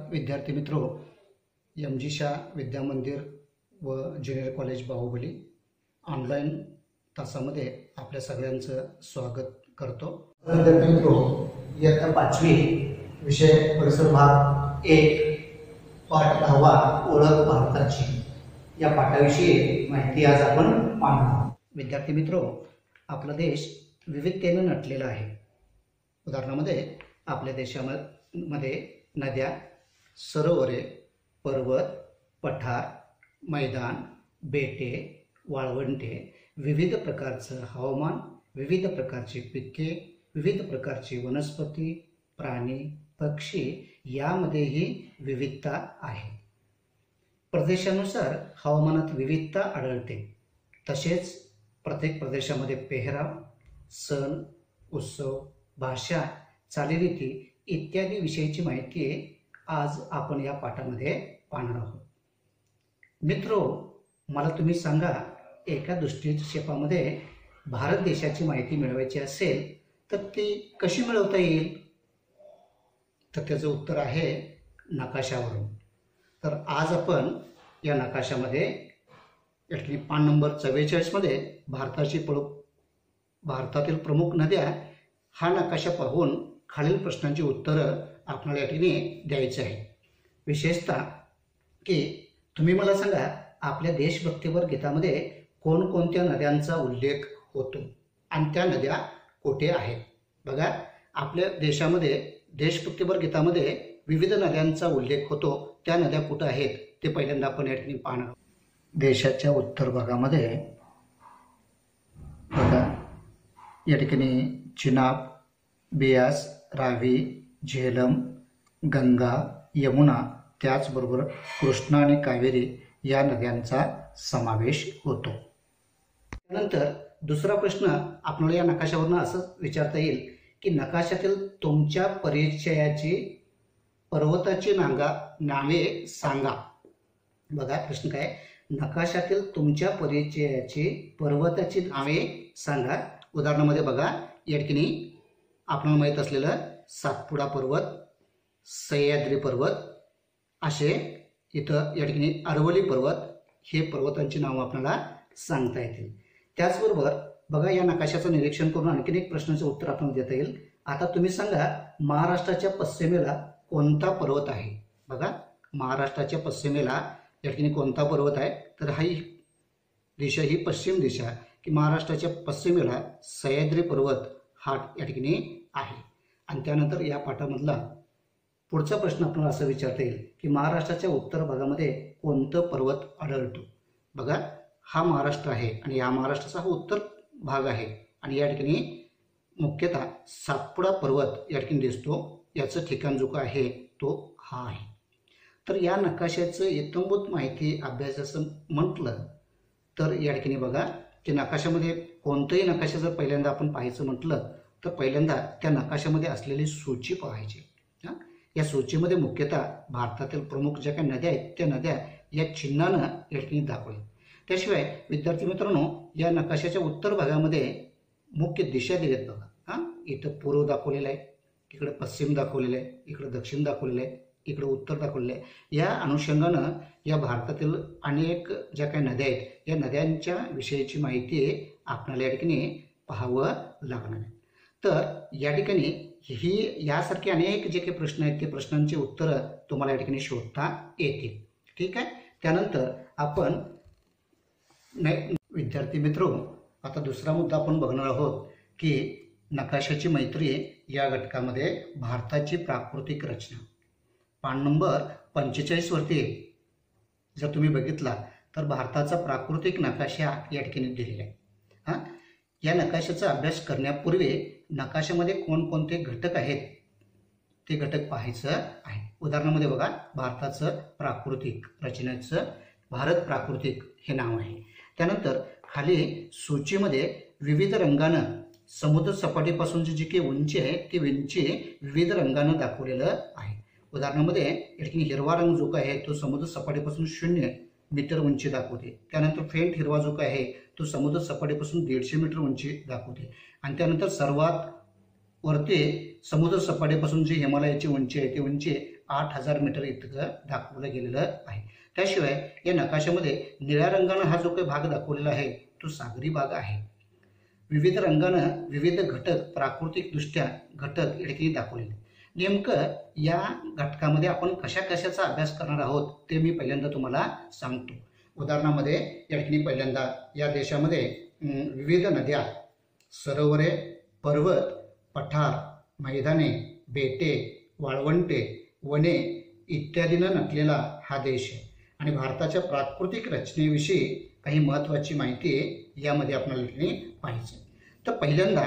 विद्यार्थी मित्रो, MG शाह विद्या मंदिर व ज्युनियर कॉलेज बाहुबली ऑनलाईन तासामध्ये आपल्या सगळ्यांचं स्वागत करतो। विद्यार्थी मित्रो, इयत्ता 5वी विषय परिसर भाग 1 पाठ 10 ओळख भारताची या पाठाविषयी माहिती आज आपण पाहणार। विद्यार्थी मित्रो, आपला देश विविधतेने नटलेला आहे। उदाहरणामध्ये आपल्या देशामध्ये नद्या, सरोवरे, पर्वत, पठार, मैदान, बेटे, वाळवंटे, विविध प्रकारचं हवामान, विविध प्रकारची पिके, विविध प्रकारची वनस्पती, प्राणी, पक्षी यामध्येही विविधता आहे। प्रदेशानुसार हवामानात विविधता आढळते। तसेच प्रत्येक प्रदेशामध्ये पेहराव, सण, उत्सव, भाषा, चालीरीती इत्यादी विषयीची माहिती आज आपण या पाठामध्ये पाहणार आहोत। मित्रो, मला तुम्ही सांगा, एका दृष्टिक्षेपामध्ये भारत देशाची माहिती मिळवायची असेल तर ती कशी मिळवता येईल? तर त्याचं उत्तर आहे नकाशावरून। तर आज आपण या नकाशामध्ये यातली पान नंबर 44 मध्ये भारतातील प्रमुख नद्या हा नकाशा पाहून खालील प्रश्नांची उत्तरं आपल्याला या ठिकाणी द्यायची आहे। विशेषतः की तुम्ही मला सांगा, आपल्या देशभक्तीपर गीतामध्ये कोणकोणत्या नद्यांचा उल्लेख होतो आणि त्या नद्या कुठे आहेत? बघा, आपल्या देशामध्ये देशभक्तीपर गीतामध्ये विविध नद्यांचा उल्लेख होतो। त्या नद्या कुठे आहेत ते पहिल्यांदा आपण या ठिकाणी पाहणार। देशाच्या उत्तर भागामध्ये बघा, या ठिकाणी चिनाब, बियास, रावी, झेलम, गंगा, यमुना, त्याचबरोबर कृष्णा आणि कावेरी या नद्यांचा समावेश होतो। त्यानंतर दुसरा प्रश्न आपल्याला या नकाशावरून असं विचारता येईल की नकाशातील तुमच्या परिचयाची पर्वताची नावे सांगा। बघा प्रश्न काय, नकाशातील तुमच्या परिचयाची पर्वताची नावे सांगा। उदाहरणामध्ये बघा, या ठिकाणी आपल्याला माहीत असलेलं सातपुडा पर्वत, सह्याद्री पर्वत, असे इथं या ठिकाणी अरवली पर्वत, हे पर्वतांची नावं आपल्याला सांगता येतील। त्याचबरोबर बघा, या नकाशाचं निरीक्षण करून आणखीन एक प्रश्नाचं उत्तर आपल्याला देता येईल। आता तुम्ही सांगा, महाराष्ट्राच्या पश्चिमेला कोणता पर्वत आहे? बघा, महाराष्ट्राच्या पश्चिमेला या ठिकाणी कोणता पर्वत आहे? तर ही दिशा, ही पश्चिम दिशा, की महाराष्ट्राच्या पश्चिमेला सह्याद्री पर्वत हा या ठिकाणी आहे। आणि त्यानंतर या पाठामधला पुढचा प्रश्न आपल्याला असं विचारता येईल की महाराष्ट्राच्या उत्तर भागामध्ये कोणतं पर्वत आढळतो? बघा, हा महाराष्ट्र आहे आणि या महाराष्ट्राचा हा उत्तर भाग आहे आणि या ठिकाणी मुख्यतः सातपुडा पर्वत या ठिकाणी दिसतो। याचं ठिकाण जो काय आहे तो हा आहे। तर या नकाशाचं इत्थंभूत माहिती अभ्यासाचं म्हटलं तर या ठिकाणी बघा, की नकाशामध्ये कोणतंही नकाशा जर पहिल्यांदा आपण पाहायचं म्हटलं तर पहिल्यांदा त्या नकाशामध्ये असलेली सूची पाहायची। या सूचीमध्ये मुख्यतः भारतातील प्रमुख ज्या काही नद्या आहेत त्या नद्या या चिन्हानं या ठिकाणी दाखवल्या। त्याशिवाय विद्यार्थी मित्रांनो, या नकाशाच्या उत्तर भागामध्ये मुख्य दिशा दिल्यात बघा। इथं पूर्व दाखवलेलं आहे, इकडे पश्चिम दाखवलेलं आहे, इकडे दक्षिण दाखवलेलं आहे, इकडे उत्तर दाखवलेलं आहे। या अनुषंगानं या भारतातील अनेक ज्या काही नद्या आहेत या नद्यांच्या विषयीची माहिती आपल्याला या ठिकाणी पाहावं लागणार आहे। तर या ठिकाणी ही यासारखे अनेक जे काही प्रश्न आहेत ते प्रश्नांची उत्तरं तुम्हाला या ठिकाणी शोधता येतील। ठीक आहे। त्यानंतर आपण विद्यार्थी मित्रो, आता दुसरा मुद्दा आपण बघणार आहोत की नकाशाची मैत्री या घटकामध्ये भारताची प्राकृतिक रचना। पान नंबर 45 वरती जर तुम्ही बघितला तर भारताचा प्राकृतिक नकाशा या ठिकाणी दिलेला आहे। या नकाशाचा अभ्यास करण्यापूर्वी नकाशामध्ये कोणकोणते घटक आहेत ते घटक पाहायचं आहे। उदाहरणामध्ये बघा, भारताचं प्राकृतिक रचनेचं भारत प्राकृतिक हे नाव आहे। त्यानंतर खाली सूचीमध्ये विविध रंगानं समुद्र सपाटीपासूनची जी काही उंची आहे ती उंची विविध रंगानं दाखवलेलं आहे। उदाहरणामध्ये या ठिकाणी हिरवा रंग जो काय आहे तो समुद्र सपाटीपासून 0 मीटर उंची दाखवते। त्यानंतर फेंट हिरवा जो काय आहे तो समुद्र सपाटीपासून 150 मीटर उंची दाखवते। आणि त्यानंतर सर्वात वरती समुद्र सपाटीपासून जी हिमालयाची उंची आहे ती उंची 8,000 मीटर इतकं दाखवलं गेलेलं आहे. त्याशिवाय या नकाशामध्ये निळ्या रंगानं हा जो काही भाग दाखवलेला आहे तो सागरी भाग आहे. विविध रंगानं विविध घटक प्राकृतिकदृष्ट्या घटक या ठिकाणी दाखवलेले. नेमकं या घटकामध्ये आपण कशा कशाचा अभ्यास करणार आहोत ते मी पहिल्यांदा तुम्हाला सांगतो. उदाहरणामध्ये या ठिकाणी पहिल्यांदा या देशामध्ये विविध नद्या, सरोवरे, पर्वत, पठार, मैदाने, बेटे, वाळवंटे, वने इत्यादीनं नटलेला हा देश आहे. आणि भारताच्या प्राकृतिक रचनेविषयी काही महत्त्वाची माहिती यामध्ये आपल्याला पाहिजे. तर पहिल्यांदा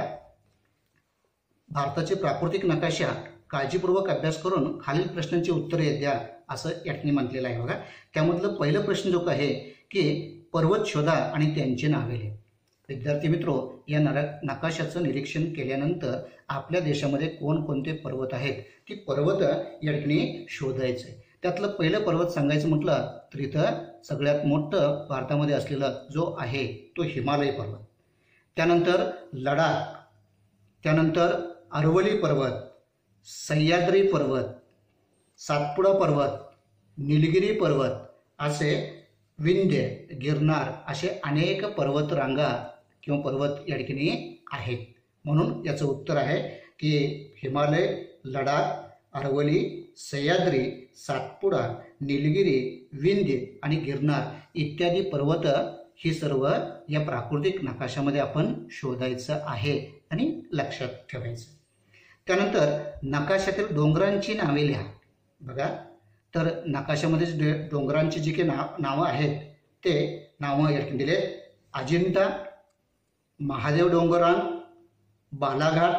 भारताचे प्राकृतिक नकाशा काळजीपूर्वक अभ्यास करून खालील प्रश्नांची उत्तरे द्या असं या ठिकाणी म्हटलेलं आहे. बघा, त्यामधलं पहिलं प्रश्न जो आहे की पर्वत शोधा आणि त्यांची नावे लिहा. विद्यार्थी मित्रो, या नकाशाचं निरीक्षण केल्यानंतर आपल्या देशामध्ये कोणकोणते पर्वत आहेत ती पर्वत या ठिकाणी शोधायचे. त्यातलं पहिलं पर्वत सांगायचं म्हटलं तर इथं सगळ्यात मोठं भारतामध्ये असलेलं जो आहे तो हिमालय पर्वत, त्यानंतर लडाख, त्यानंतर अरवली पर्वत, सह्याद्री पर्वत, सातपुडा पर्वत, निलगिरी पर्वत, असे विंध्य, गिरनार असे अनेक पर्वत रांगा किंवा पर्वत या ठिकाणी आहेत. म्हणून याचं उत्तर आहे की हिमालय, लडाख, अरवली, सह्याद्री, सातपुडा, निलगिरी, विंध्य आणि गिरनार इत्यादी पर्वत ही सर्व या प्राकृतिक नकाशामध्ये आपण शोधायचं आहे आणि लक्षात ठेवायचं. त्यानंतर नकाशातील डोंगरांची नावे लिहा. बघा, तर नकाशामध्ये डोंगरांची जी काही नावं आहेत ते नावं या ठिकाणी दिले. अजिंठा, महादेव डोंगररांग, बालाघाट,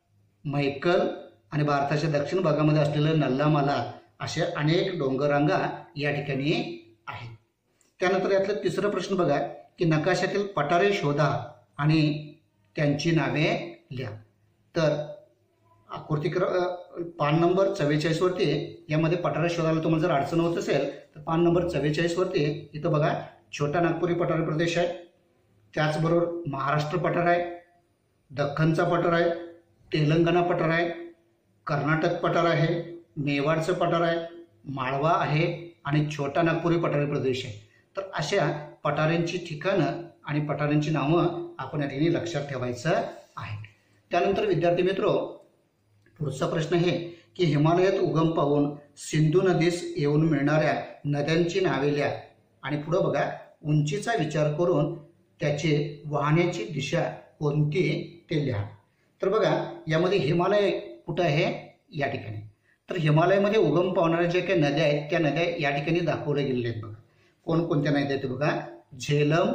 मैकल आणि भारताच्या दक्षिण भागामध्ये असलेलं नल्लामाला अशा अनेक डोंगररांगा या ठिकाणी आहेत. त्यानंतर यातलं तिसरं प्रश्न बघा की नकाशातील पठारे शोधा आणि त्यांची नावे लिहा. तर आकृती पान नंबर 44 वरती यामध्ये पठारे शोधायला तुम्हाला जर अडचण होत असेल तर पान नंबर 44 वरती इथं बघा छोटा नागपुरी पठार प्रदेश आहे, त्याचबरोबर महाराष्ट्र पठार आहे, दख्खनचा पठार आहे, तेलंगणा पठार आहे, कर्नाटक पठार आहे, मेवाडचं पठार आहे, माळवा आहे आणि छोटा नागपुरी पठारी प्रदेश आहे. तर अशा पठारांची ठिकाणं आणि पठारांची नावं आपण या ठिकाणी लक्षात ठेवायचं आहे. त्यानंतर विद्यार्थी मित्रो, पुढचा प्रश्न आहे की हिमालयात उगम पाहून सिंधू नदीस येऊन मिळणाऱ्या नद्यांची नावे लिहा. आणि पुढं बघा, उंचीचा विचार करून त्याचे वाहण्याची दिशा कोणती ते लिहा. तर बघा, यामध्ये हिमालय कुठं आहे या ठिकाणी. तर हिमालयामध्ये उगम पावणाऱ्या ज्या काही नद्या आहेत त्या नद्या या ठिकाणी दाखवल्या गेलेल्या आहेत. बघा, कोणकोणत्या नद्या आहेत बघा, झेलम,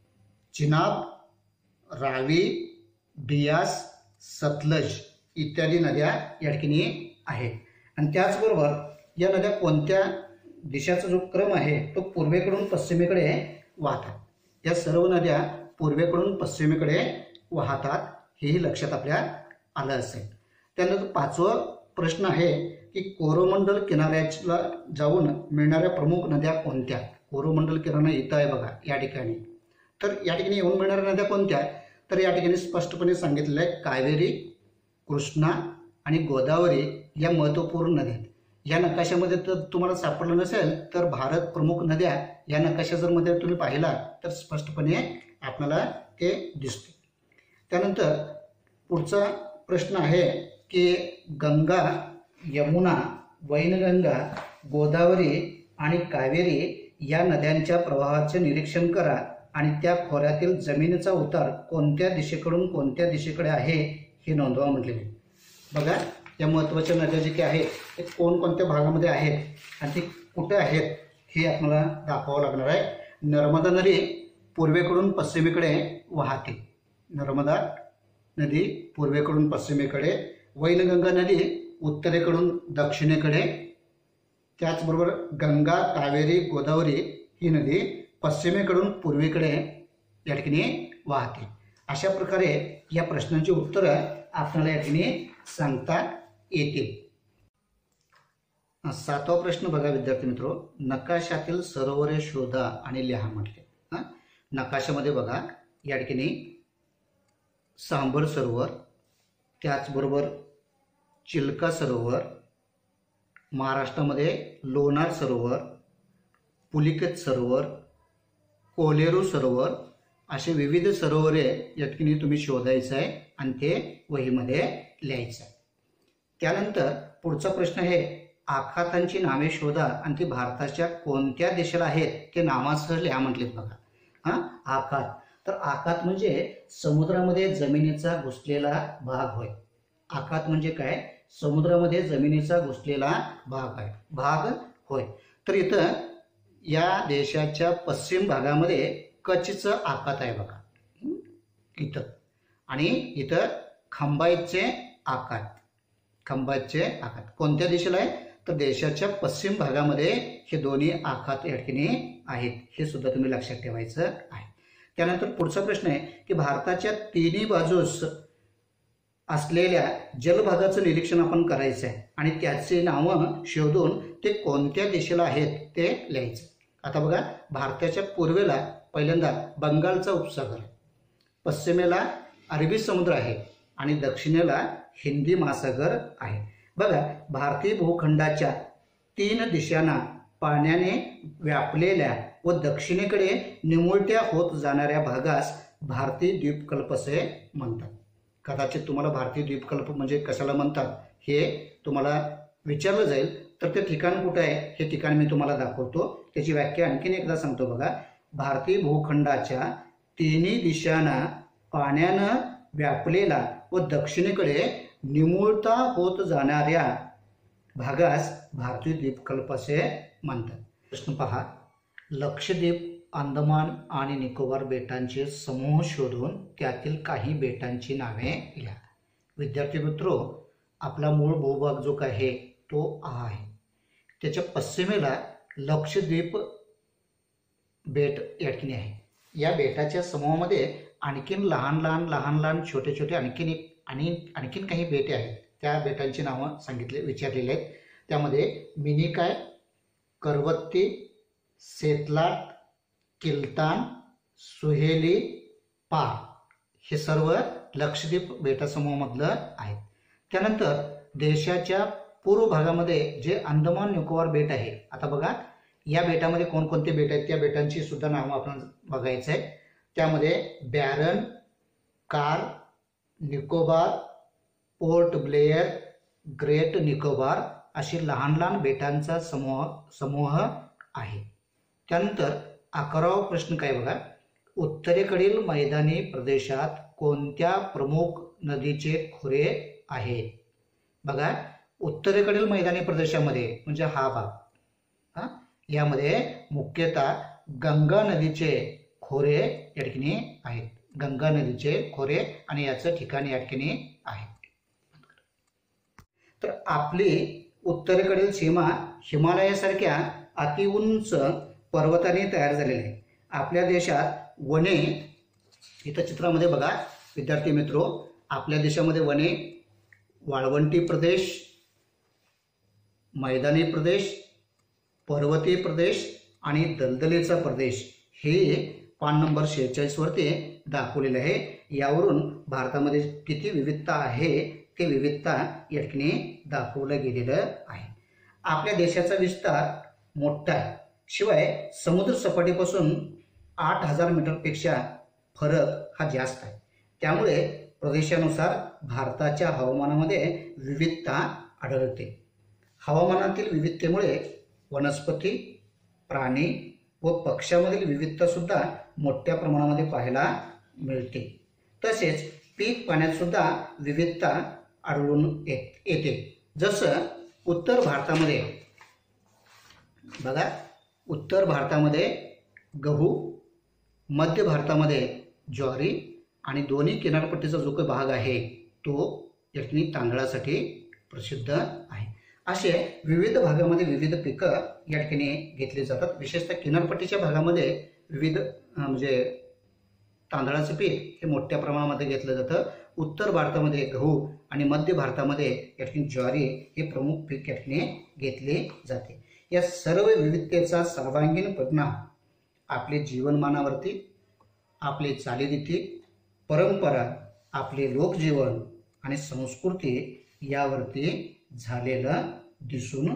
चिनाब, रावी, बियास, सतलज इत्यादी नद्या या ठिकाणी आहेत. आणि त्याचबरोबर या नद्या कोणत्या दिशाचा जो क्रम आहे तो पूर्वेकडून पश्चिमेकडे वाहतात. या सर्व नद्या पूर्वेकडून पश्चिमेकडे वाहतात, हेही लक्षात आपल्या आलं असेल. त्यानंतर पाचवा प्रश्न आहे की कोरोमंडल किनाऱ्याला जाऊन मिळणाऱ्या प्रमुख नद्या कोणत्या. कोरोमंडल किनारा इथं आहे बघा या ठिकाणी. तर या ठिकाणी येऊन मिळणाऱ्या नद्या कोणत्या, तर या ठिकाणी स्पष्टपणे सांगितलेलं आहे कावेरी, कृष्णा आणि गोदावरी या महत्त्वपूर्ण नद्या आहेत. या नकाशामध्ये तर तुम्हाला सापडलं नसेल तर भारत प्रमुख नद्या या नकाशा जर मध्ये तुम्ही पाहिला तर स्पष्टपणे आपल्याला ते दिसते. त्यानंतर पुढचा प्रश्न आहे की गंगा, यमुना, वैनगंगा, गोदावरी आणि कावेरी या नद्यांच्या प्रवाहाचे निरीक्षण करा आणि त्या खोऱ्यातील जमिनीचा उतार कोणत्या दिशेकडून कोणत्या दिशेकडे आहे हे नोंदवा म्हटलेले. बघा, या महत्त्वाच्या नद्या जे काही आहेत ते कोणकोणत्या भागामध्ये आहेत आणि ते कुठे आहेत हे आपल्याला दाखवावं लागणार आहे. नर्मदा नदी पूर्वेकडून पश्चिमेकडे वाहते. नर्मदा नदी पूर्वेकडून पश्चिमेकडे, वैनगंगा नदी उत्तरेकडून दक्षिणेकडे, त्याचबरोबर गंगा, कावेरी, गोदावरी ही नदी पश्चिमेकडून पूर्वेकडे या ठिकाणी वाहते. अशा प्रकारे या प्रश्नांची उत्तरं आपल्याला या ठिकाणी सांगता येतील. सातवा प्रश्न बघा विद्यार्थी मित्रो, नकाशातील सरोवरे शोधा आणि लिहा म्हटले. नकाशामध्ये बघा या ठिकाणी सांबर सरोवर, त्याचबरोबर चिल्का सरोवर, महाराष्ट्रामध्ये लोणार सरोवर, पुलिकेत सरोवर, कोलेरू सरोवर असे विविध सरोवरे या ठिकाणी तुम्ही शोधायचं आहे आणि ते वहीमध्ये लिहायचं आहे. त्यानंतर पुढचा प्रश्न आहे, आखातांची नावे शोधा आणि ती भारताच्या कोणत्या देशाला आहेत ते नामासह लिहा म्हटलेत बघा. आखात, तर आखात म्हणजे समुद्रामध्ये जमिनीचा घुसलेला भाग होय. आखात म्हणजे काय? समुद्रामध्ये जमिनीचा घुसलेला भाग होय. तर इथं या देशाच्या पश्चिम भागामध्ये कच्छचं आखात आहे बघा इथं, आणि इथं खंबातचे आखात कोणत्या देशाला आहे? तर देशाच्या पश्चिम भागामध्ये हे दोन्ही आखात या ठिकाणी आहेत. हे सुद्धा तुम्ही लक्षात ठेवायचं आहे. त्यानंतर पुढचा प्रश्न आहे की भारताच्या तिन्ही बाजूस असलेल्या जलभागाचं निरीक्षण आपण करायचं आहे आणि त्याचे नावं शोधून ते कोणत्या देशाला आहेत ते लिहायचं. आता बघा, भारताच्या पूर्वेला पहिल्यांदा बंगालचा उपसागर, पश्चिमेला अरबी समुद्र आहे आणि दक्षिणेला हिंदी महासागर आहे. बघा, भारतीय भूखंडाच्या 3 दिशांना पाण्याने व्यापलेल्या व दक्षिणेकडे निमुळत्या होत जाणाऱ्या भागास भारतीय द्वीपकल्प असे म्हणतात. कदाचित तुम्हाला भारतीय द्वीपकल्प म्हणजे कशाला म्हणतात हे तुम्हाला विचारलं जाईल, तर ते ठिकाण कुठं आहे हे ठिकाण मी तुम्हाला दाखवतो. त्याची व्याख्या आणखीन एकदा सांगतो बघा. भारतीय भूखंडाच्या तिन्ही दिशांना पाण्यानं व्यापलेला व दक्षिणेकडे निमुळता होत जाणाऱ्या भागास भारतीय द्वीपकल्प असे म्हणतात. प्रश्न पहा, लक्षद्वीप, अंदमान आणि निकोबार बेटांचे समूह शोधून त्यातील काही बेटांची नावे लिहा. विद्यार्थी मित्रो, आपला मूळ भूभाग जो काय आहे तो आहे. त्याच्या पश्चिमेला लक्षद्वीप बेट या ठिकाणी आहे. या बेटाच्या समूहामध्ये आणखीन लहान छोटे आणखीन काही बेटे आहेत. त्या बेटांची नावं विचारलेली आहेत. त्यामध्ये मिनिकाय, करवत्ती, सेतलाट, किल्तान, सुहेली, पार हे सर्व लक्षद्वीप बेटासमूहामधलं आहेत. त्यानंतर देशाच्या पूर्व भागामध्ये जे अंदमान निकोबार बेट आहे. आता बघा, या बेटामध्ये कोणकोणते बेट आहेत त्या बेटांची सुद्धा नावं आपण बघायचं आहे. त्यामध्ये बॅरन, कार, निकोबार, पोर्ट ब्लेअर, ग्रेट निकोबार अशी लहान बेटांचा समूह आहे. त्यानंतर 11वा प्रश्न काय बघा, उत्तरेकडील मैदानी प्रदेशात कोणत्या प्रमुख नदीचे खोरे आहेत? बघा, उत्तरेकडील मैदानी प्रदेशामध्ये म्हणजे हा भाग, यामध्ये मुख्यतः गंगा नदीचे खोरे या ठिकाणी आहेत. गंगा नदीचे खोरे आणि याचं ठिकाण या ठिकाणी आहे. तर आपली उत्तरेकडील सीमा हिमालयासारख्या अतिउंच पर्वताने तयार झालेली आहे. आपल्या देशात वने, इथं चित्रामध्ये बघा विद्यार्थी मित्रो, आपल्या देशामध्ये वने, वाळवंटी प्रदेश, मैदानी प्रदेश, पर्वतीय प्रदेश आणि दलदलीचा प्रदेश हे पान नंबर 46 वरती दाखवलेले आहे. यावरून भारतामध्ये किती विविधता आहे ते विविधता या ठिकाणी दाखवलं गेलेलं आहे. आपल्या देशाचा विस्तार मोठा आहे. शिवाय समुद्र सपाटीपासून 8000 मीटरपेक्षा फरक हा जास्त आहे. त्यामुळे प्रदेशानुसार भारताच्या हवामानामध्ये विविधता आढळते. हवामानातील विविधतेमुळे वनस्पती, प्राणी व पक्ष्यामधील विविधता सुद्धा मोठ्या प्रमाणामध्ये पाहायला मिळते. तसेच पीक पाण्यात सुद्धा विविधता आढळून येते. जसं उत्तर भारतामध्ये बघा, उत्तर भारतामध्ये गहू, मध्य भारतामध्ये ज्वारी आणि दोन्ही किनारपट्टीचा जो काही भाग आहे तो या ठिकाणी तांदळासाठी प्रसिद्ध आहे. असे विविध भागामध्ये विविध पिकं या ठिकाणी घेतली जातात. विशेषतः किनारपट्टीच्या भागामध्ये विविध म्हणजे तांदळाचं पीक हे मोठ्या प्रमाणामध्ये घेतलं जातं. उत्तर भारतामध्ये गहू आणि मध्य भारतामध्ये या ठिकाणी ज्वारी हे प्रमुख पीक या ठिकाणी घेतले जाते. या सर्व विविधतेचा सर्वांगीण परिणाम आपले जीवनमानावरती, आपले चालीरीती, परंपरा, आपले लोकजीवन आणि संस्कृती यावरती झालेलं दिसून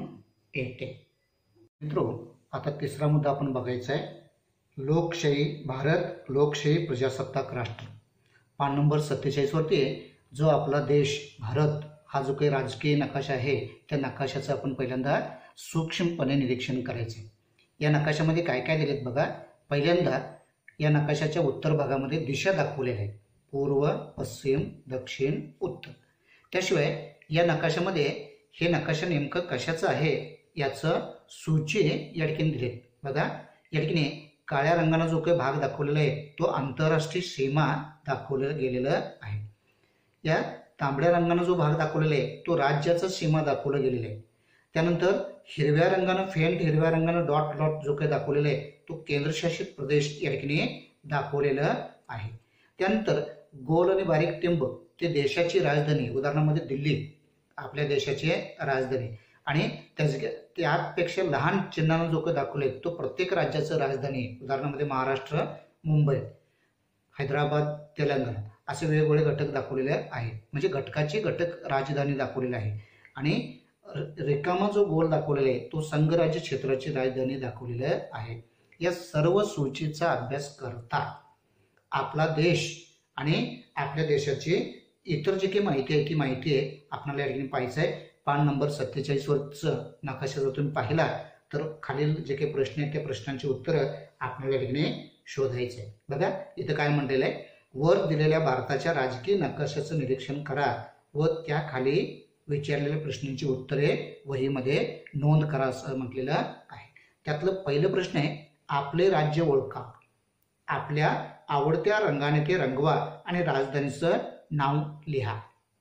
येते. मित्रो, आता तिसरा मुद्दा आपण बघायचा आहे. लोकशाही भारत लोकशाही प्रजासत्ताक राष्ट्र. पान नंबर 47 वरती आहे. जो आपला देश भारत हा जो काही राजकीय नकाशा आहे त्या नकाशाचं आपण पहिल्यांदा सूक्ष्मपणे निरीक्षण करायचे. या नकाशामध्ये काय काय दिलेत बघा. पहिल्यांदा या नकाशाच्या उत्तर भागामध्ये दिशा दाखवलेल्या आहेत. पूर्व, पश्चिम, दक्षिण, उत्तर. त्याशिवाय या नकाशामध्ये हे नकाशा नेमकं कशाचं आहे याचं सूची या ठिकाणी दिलेत बघा. या ठिकाणी काळ्या रंगाने जो काही भाग दाखवलेला आहे तो आंतरराष्ट्रीय सीमा दाखवलं गेलेलं आहे. या तांबड्या रंगाने जो भाग दाखवलेला आहे तो राज्याचा सीमा दाखवलं गेलेलं आहे. त्यानंतर हिरव्या रंगानं फेंट हिरव्या रंगानं डॉट डॉट जो काही दाखवलेला आहे तो केंद्रशासित प्रदेश या ठिकाणी दाखवलेलं आहे. त्यानंतर गोल आणि बारीक टिंब ते देशाची राजधानी, उदाहरणामध्ये दिल्ली आपल्या देशाची राजधानी, आणि त्यापेक्षा लहान चिन्हानं जो काही दाखवले तो प्रत्येक राज्याचं राजधानी, उदाहरणामध्ये महाराष्ट्र मुंबई, हैदराबाद तेलंगणा, असे वेगवेगळे घटक दाखवलेले आहेत. म्हणजे घटकाची घटक राजधानी दाखवलेली आहे. आणि रिकामा जो गोल दाखवलेला आहे तो संघराज्य क्षेत्राची राजधानी दाखवलेली आहे. या सर्व सूचीचा अभ्यास करता आपला देश आणि आपल्या देशाची इतर जी काही माहिती आहे ती माहिती आहे आपल्याला या ठिकाणी पाहायचं आहे. पान नंबर 47 वरचं नकाशा जर तुम्ही पाहिला तर खालील जे काही प्रश्न आहेत त्या प्रश्नांची उत्तरं आपल्याला या ठिकाणी शोधायचं आहे. बघा इथं काय म्हटलेलं आहे. वर दिलेल्या भारताच्या राजकीय नकाशाचं निरीक्षण करा व त्या खाली विचारलेल्या प्रश्नांची उत्तरे वहीमध्ये नोंद करा असं म्हटलेलं आहे. त्यातलं पहिलं प्रश्न आहे, आपले राज्य ओळखा. आपल्या आवडत्या रंगाने ते रंगवा आणि राजधानीचं नाव लिहा.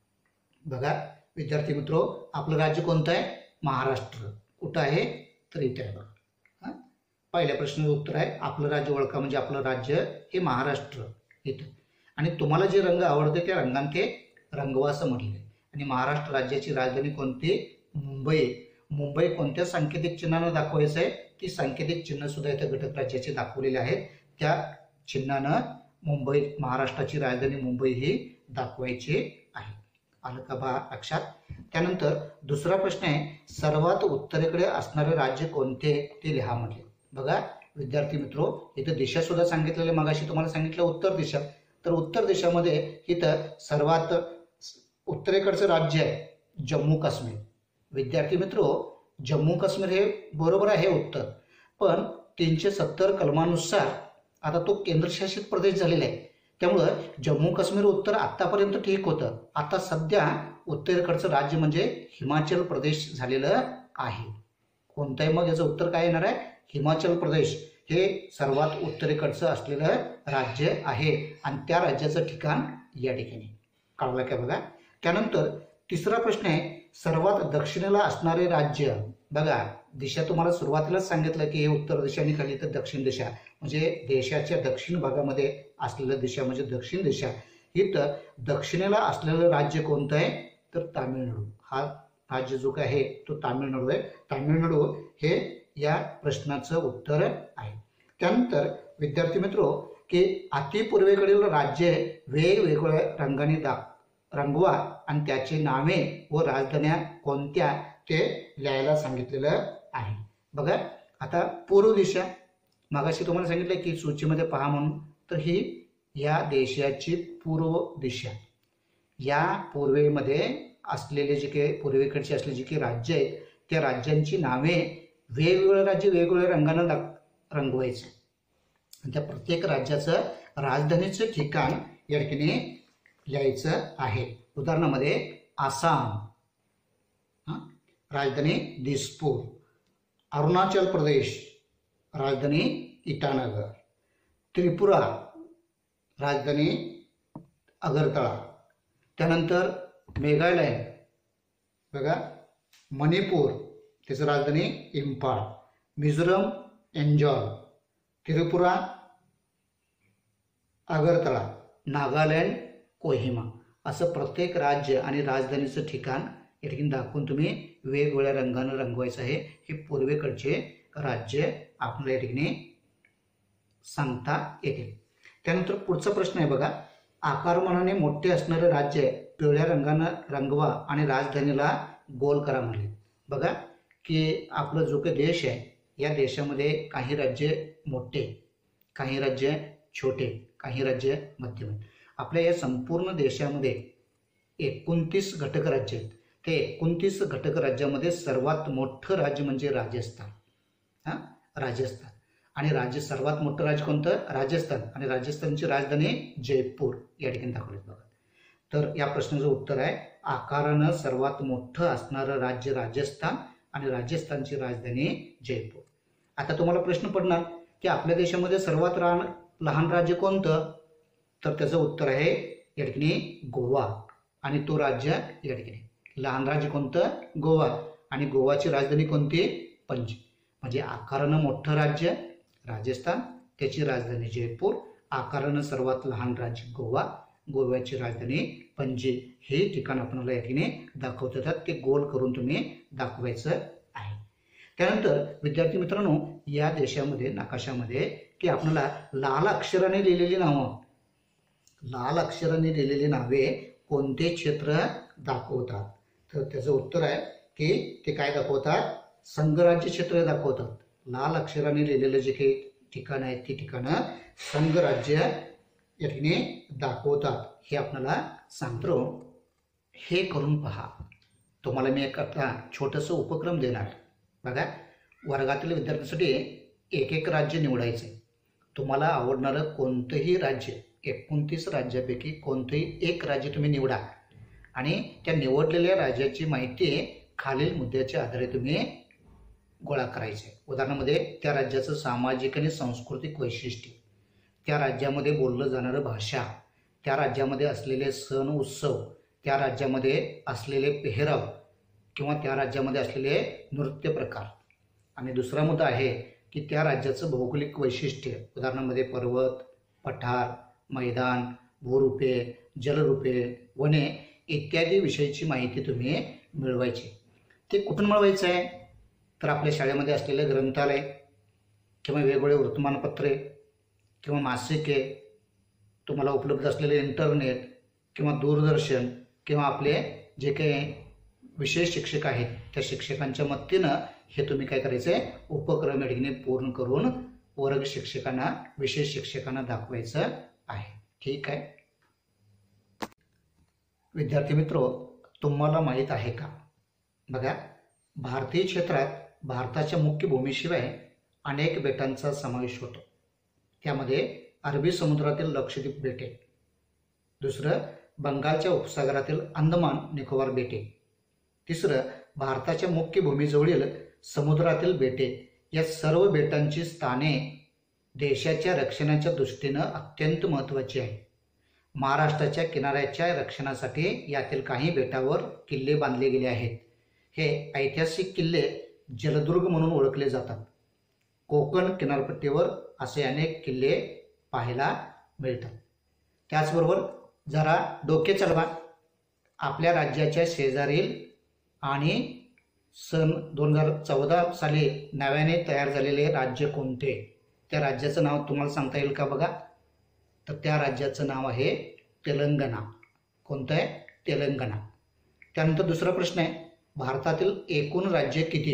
बघा विद्यार्थी मित्रो, आपलं राज्य कोणतं आहे? महाराष्ट्र. कुठं आहे तर इथे आहे बघा. पहिल्या प्रश्नाचं उत्तर आहे आपलं राज्य ओळखा, म्हणजे आपलं राज्य हे महाराष्ट्र इथं. आणि तुम्हाला जे रंग आवडते त्या रंगाने ते रंगवा असं म्हटले. आणि महाराष्ट्र राज्याची राजधानी कोणती? मुंबई. मुंबई कोणत्या सांकेतिक चिन्हानं दाखवायचं आहे? ती सांकेतिक चिन्ह सुद्धा इथे घटक राज्याचे दाखवलेले आहेत. त्या चिन्हानं मुंबई, महाराष्ट्राची राजधानी मुंबई ही दाखवायची आहे. आलं का बा लक्षात? त्यानंतर दुसरा प्रश्न आहे, सर्वात उत्तरेकडे असणारे राज्य कोणते ते लिहा म्हटले. बघा विद्यार्थी मित्रो, इथं दिशा सुद्धा सांगितलेले, मगाशी तुम्हाला सांगितलं उत्तर दिशा. तर उत्तर दिशामध्ये इथं सर्वात उत्तरेकडचं राज्य आहे जम्मू काश्मीर. विद्यार्थी मित्रो, जम्मू काश्मीर हे बरोबर आहे उत्तर, पण 370 कलमानुसार आता तो केंद्रशासित प्रदेश झालेला आहे. त्यामुळं जम्मू काश्मीर उत्तर आतापर्यंत ठीक होतं. आता सध्या उत्तरेकडचं राज्य म्हणजे हिमाचल प्रदेश झालेलं आहे. कोणतं आहे मग याचं उत्तर काय येणार आहे? हिमाचल प्रदेश हे सर्वात उत्तरेकडचं असलेलं राज्य आहे आणि त्या राज्याचं ठिकाण या ठिकाणी. कळलं का बघा. त्यानंतर तिसरा प्रश्न आहे, सर्वात दक्षिणेला असणारे राज्य. बघा दिशा तुम्हाला सुरुवातीलाच सांगितलं की हे उत्तर दिशा आणि खाली तर दक्षिण दिशा, म्हणजे देशाच्या दक्षिण भागामध्ये असलेलं दिशा म्हणजे दक्षिण दिशा. इथं दक्षिणेला असलेलं राज्य कोणतं आहे तर तामिळनाडू. हा राज्य जो काय आहे तो तामिळनाडू आहे. तामिळनाडू हे या प्रश्नाचं उत्तर आहे. त्यानंतर विद्यार्थी मित्रो, की अतिपूर्वेकडील राज्य वेगवेगळ्या रंगाने रंगवा आणि त्याची नावे व राजधान्या कोणत्या ते लिहायला सांगितलेलं आहे. बघा आता पूर्व दिशा, मगाशी तुम्हाला सांगितलं की सूचीमध्ये पहा म्हणून, तर ही या देशाची पूर्व दिशा. या पूर्वेमध्ये असलेले जे काही पूर्वेकडचे असलेले जे काही राज्य आहेत त्या राज्यांची नावे वेगवेगळे राज्य वेगवेगळ्या रंगानं रंगवायचे. त्या प्रत्येक राज्याचं राजधानीचं ठिकाण या ठिकाणी लिहायचं आहे. उदाहरणामध्ये आसाम राजधानी दिसपूर, अरुणाचल प्रदेश राजधानी इटानगर, त्रिपुरा राजधानी अगरतळा, त्यानंतर मेघालय बघा, मणिपूर त्याचं राजधानी इम्फाळ, मिझोरम एन्जॉय, त्रिपुरा अगरतळा, नागालँड कोहिमा. असं प्रत्येक राज्य आणि राजधानीचं ठिकाण या ठिकाणी दाखवून तुम्ही वेगवेगळ्या रंगानं रंगवायचं आहे. हे पूर्वेकडचे राज्य आपल्याला या ठिकाणी सांगता येतील. त्यानंतर पुढचा प्रश्न आहे बघा, आकारमानाने मोठे असणारे राज्य पिवळ्या रंगानं रंगवा आणि राजधानीला गोल करा म्हणले. बघा की आपला जो काही देश आहे या देशामध्ये काही राज्य मोठे, काही राज्य छोटे, काही राज्य मध्यम आहेत. आपल्या या संपूर्ण देशामध्ये 29 घटक राज्य आहेत. ते 29 घटक राज्यामध्ये सर्वात मोठं राज्य म्हणजे राजस्थान. हां, राजस्थान. आणि सर्वात मोठं राज्य कोणतं? राजस्थान. आणि राजस्थानची राजधानी जयपूर या ठिकाणी दाखवली बघा. तर या प्रश्नाचं उत्तर आहे आकारानं सर्वात मोठं असणारं राज्य राजस्थान आणि राजस्थानची राजधानी जयपूर. आता तुम्हाला प्रश्न पडणार की आपल्या देशामध्ये सर्वात लहान राज्य कोणतं? तर त्याचं उत्तर आहे या ठिकाणी गोवा. आणि तो राज्य या ठिकाणी लहान राज्य कोणतं? गोवा. आणि गोवाची राजधानी कोणती? पणजी. म्हणजे आकारानं मोठं राज्य राजस्थान, त्याची राजधानी जयपूर, आकारानं सर्वात लहान राज्य गोवा, गोव्याची राजधानी पणजी. हे ठिकाण आपल्याला या ठिकाणी दाखवत येतात. ते गोल करून तुम्ही दाखवायचं आहे. त्यानंतर विद्यार्थी मित्रांनो, या देशामध्ये नकाशामध्ये की आपल्याला लाल अक्षराने लिहिलेली नावे कोणते क्षेत्र दाखवतात? तर त्याचं उत्तर आहे की ते काय दाखवतात? संघराज्य क्षेत्र दाखवतात. लाल अक्षराने लिहिलेलं जे काही ठिकाण आहेत ती ठिकाणं संघराज्य या ठिकाणी दाखवतात. हे आपल्याला सांगतो. हे करून पहा. तुम्हाला मी एक आता छोटंसं उपक्रम देणार बघा. वर्गातील विद्यार्थ्यांसाठी एक एक राज्य निवडायचं आहे. तुम्हाला आवडणारं कोणतंही राज्य, 29 राज्यापैकी कोणतंही एक राज्य तुम्ही निवडा आणि त्या निवडलेल्या राज्याची माहिती खालील मुद्द्याच्या आधारे तुम्ही गोळा करायची आहे. उदाहरणामध्ये त्या राज्याचं सामाजिक आणि सांस्कृतिक वैशिष्ट्य, त्या राज्यामध्ये बोललं जाणारं भाषा, त्या राज्यामध्ये असलेले सण उत्सव, त्या राज्यामध्ये असलेले पेहराव किंवा त्या राज्यामध्ये असलेले नृत्य प्रकार. आणि दुसरा मुद्दा आहे की त्या राज्याचं भौगोलिक वैशिष्ट्य, उदाहरणामध्ये पर्वत, पठार, मैदान, भूरूपे, जलरूपे, वने इत्यादी विषयीची माहिती तुम्ही मिळवायची. ते कुठून मिळवायचं आहे? तर आपल्या शाळेमध्ये असलेले ग्रंथालय किंवा वेगवेगळे वर्तमानपत्रे किंवा मासिके, तुम्हाला उपलब्ध असलेले इंटरनेट किंवा दूरदर्शन किंवा आपले जे काही विशेष शिक्षक आहेत त्या शिक्षकांच्या मदतीनं हे तुम्ही काय करायचं आहे? उपक्रम या ठिकाणी पूर्ण करून वर्ग शिक्षकांना, विशेष शिक्षकांना दाखवायचं आहे. ठीक आहे विद्यार्थी मित्रो, तुम्हाला माहीत आहे का? बघा, भारतीय क्षेत्रात भारताच्या मुख्य भूमीशिवाय अनेक बेटांचा समावेश होतो. त्यामध्ये अरबी समुद्रातील लक्षद्वीप बेटे, दुसरं बंगालच्या उपसागरातील अंदमान निकोबार बेटे, तिसरं भारताच्या मुख्य भूमीजवळील समुद्रातील बेटे. या सर्व बेटांची स्थाने देशाच्या रक्षणाच्या दृष्टीनं अत्यंत महत्त्वाची आहे. महाराष्ट्राच्या किनाऱ्याच्या रक्षणासाठी यातील काही बेटावर किल्ले बांधले गेले आहेत. हे ऐतिहासिक किल्ले जलदुर्ग म्हणून ओळखले जातात. कोकण किनारपट्टीवर असे अनेक किल्ले पाहायला मिळतात. त्याचबरोबर जरा डोके चालवा. आपल्या राज्याच्या शेजारील आणि सन 2014 साली नव्याने तयार झालेले राज्य कोणते? त्या राज्याचं नाव तुम्हाला सांगता येईल का? बघा, तर त्या राज्याचं नाव आहे तेलंगणा. कोणतं आहे? तेलंगणा. त्यानंतर दुसरा प्रश्न आहे, भारतातील एकूण राज्य किती?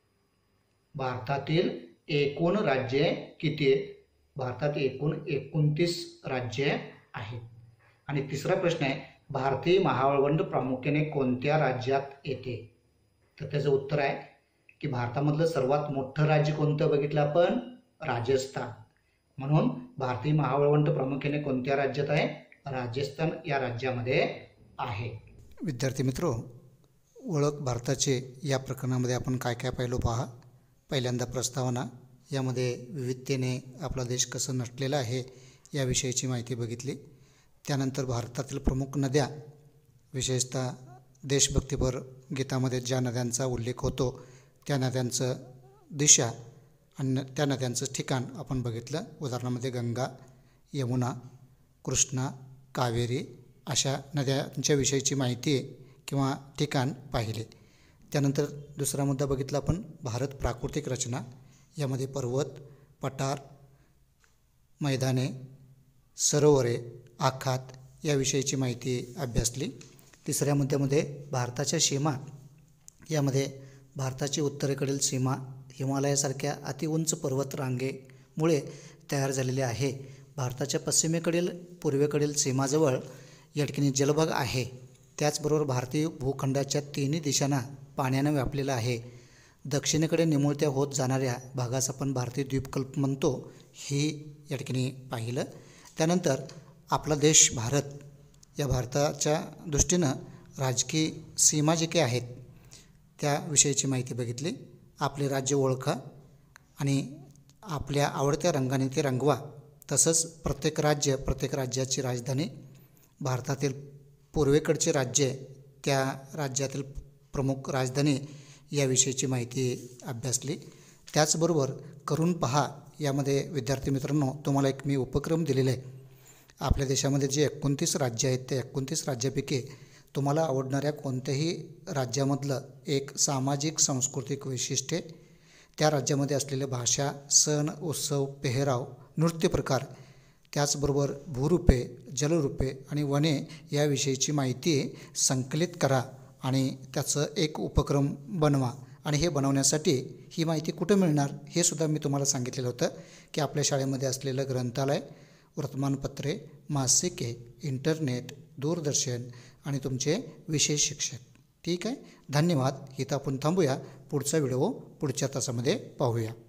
भारतातील एकूण राज्य किती? भारतात एकूण 29 राज्य आहेत. आणि तिसरा प्रश्न आहे, भारतीय महावळवंट प्रामुख्याने कोणत्या राज्यात येते? तर त्याचं उत्तर आहे की भारतामधलं सर्वात मोठं राज्य कोणतं बघितलं आपण? राजस्थान. म्हणून भारतीय महावळवंट प्रामुख्याने कोणत्या राज्यात आहे? राजस्थान या राज्यामध्ये आहे. विद्यार्थी मित्रो, ओळख भारताचे या प्रकरणामध्ये आपण काय काय पाहिलो पहा. पहिल्यांदा प्रस्तावना, यामध्ये विविधतेने आपला देश कसं नटलेला आहे याविषयीची माहिती बघितली. त्यानंतर भारतातील प्रमुख नद्या, विशेषतः देशभक्तीपर गीतामध्ये ज्या नद्यांचा उल्लेख होतो त्या नद्यांचं दिशा आणि त्या नद्यांचं ठिकाण आपण बघितलं. उदाहरणामध्ये गंगा, यमुना, कृष्णा, कावेरी अशा नद्यांच्या विषयीची माहिती किंवा ठिकाण पाहिले. त्यानंतर दुसरा मुद्दा बघितला आपण भारत प्राकृतिक रचना. यामध्ये पर्वत, पठार, मैदाने, सरोवरे, आखात याविषयीची माहिती अभ्यासली. तिसऱ्या मुद्द्यामध्ये भारताच्या सीमा, यामध्ये भारताची उत्तरेकडील सीमा हिमालयासारख्या अतिउंच पर्वत रांगेमुळे तयार झालेली आहे. भारताच्या पश्चिमेकडील पूर्वेकडील सीमाजवळ या ठिकाणी जलभाग आहे. त्याचबरोबर भारतीय भूखंडाच्या तिन्ही दिशांना पाण्यानं व्यापलेला आहे. दक्षिणेकडे निमुळत्या होत जाणाऱ्या भागास आपण भारतीय द्वीपकल्प म्हणतो, ही या ठिकाणी पाहिलं. त्यानंतर आपला देश भारत, या भारताच्या दृष्टीनं राजकीय सीमा जे काही आहेत त्याविषयीची माहिती बघितली. आपले राज्य ओळखा आणि आपल्या आवडत्या रंगाने ते रंगवा. तसंच प्रत्येक राज्याची राजधानी, भारतातील पूर्वेकडचे राज्य, त्या राज्यातील प्रमुख राजधानी याविषयीची माहिती अभ्यासली. त्याचबरोबर करून पहा यामध्ये विद्यार्थी मित्रांनो तुम्हाला एक मी उपक्रम दिलेला आहे. आपल्या देशामध्ये जे 29 राज्य आहेत त्या 29 राज्यापैकी तुम्हाला आवडणाऱ्या कोणत्याही राज्यामधलं एक सामाजिक सांस्कृतिक वैशिष्ट्ये, त्या राज्यामध्ये असलेल्या भाषा, सण, उत्सव, पेहराव, नृत्यप्रकार, त्याचबरोबर भूरूपे, जलरूपे आणि वने याविषयीची माहिती संकलित करा आणि त्याचं एक उपक्रम बनवा. आणि हे बनवण्यासाठी ही माहिती कुठं मिळणार हे सुद्धा मी तुम्हाला सांगितलेलं होतं की आपल्या शाळेमध्ये असलेलं ग्रंथालय, वर्तमानपत्रे, मासिके, इंटरनेट, दूरदर्शन आणि तुमचे विषय शिक्षक. ठीक आहे, धन्यवाद. इथं आपण थांबूया. पुढचा व्हिडिओ पुढच्या तासामध्ये पाहूया.